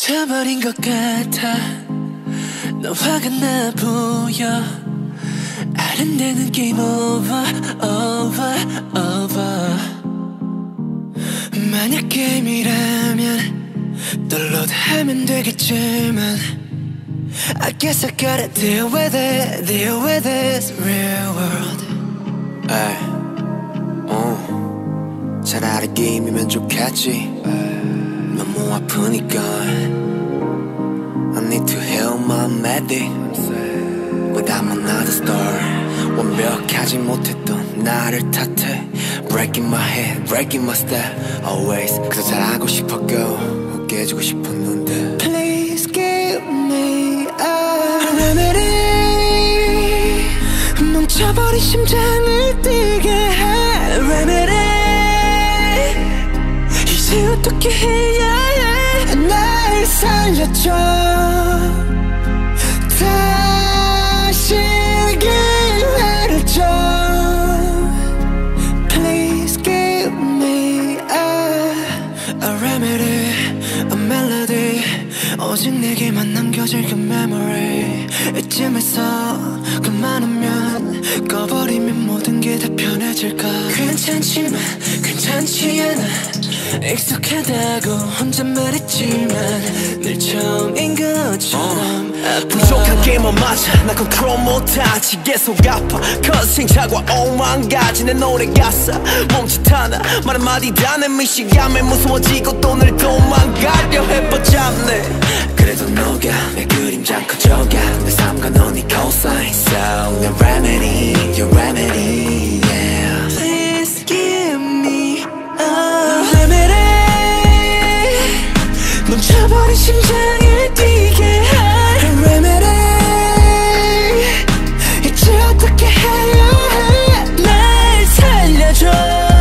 멈춰버린 것 같아. 너 화가 나 보여. 아른대는 게임 오버 오버 오버. 만약 게임이라면 download하면 되겠지만 I guess I gotta deal with it, deal with this real world. 에이, 차라리 게임이면 좋겠지. 너무 아프니까 I need to heal my medic But I'm another star. 완벽하지 못했던 나를 탓해. Breaking my head, breaking my step Always 그저 잘하고 싶었고 깨지고 싶었는데 Please give me a remedy. 멈춰버린 심장을 뛰게 해 remedy. 이제 어떻게 해야 해. 날 살려줘. 다시 기회를 줘. Please give me a remedy, a melody. 오직 내게만 남겨질 그 memory. 이쯤에서 그만하면 꺼버리면 모든 게 다 편해질까. 괜찮지만 괜찮지 않아. 익숙하다고 혼잣말했지만 늘 처음인 것처럼 부족한 게임만 맞아. 나 컨트롤 못하지. 계속 아파. 커싱 자과 오만가지. 내 노래 가사 멈칫하나 말 한마디 다 내 미시감에 무서워지고 또 늘 도망가려 해뻗잡네. 그래도 너가 내 그림자 커져가. 내 삶과 넌 네 cosign So 내 remedy, your remedy yeah. Please give me a remedy. 멈춰버린 심장을 뛰게 해 remedy. 이제 어떻게 해야 해. 날 살려줘.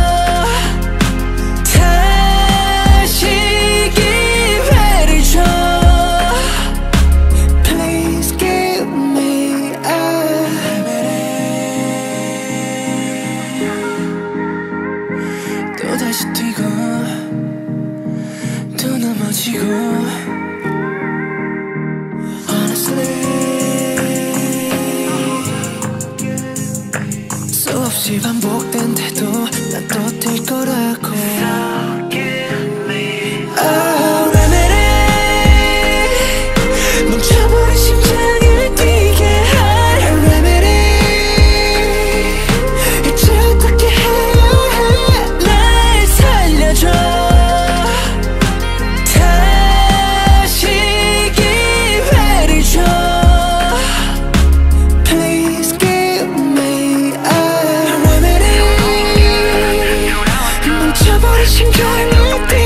다시 기회를 줘. Please give me a remedy. 또다시 뛰고 또 넘어지고 Honestly 수없이 반복된데도 난 또 뛸 거라고. Oh, remedy. 멈춰버린 심장을 뛰게 해 remedy. 이제 어떻게 해야 해. 날 살려줘. 다시 기회를 줘. Please give me a remedy. 멈춰버린 심장을 뛰게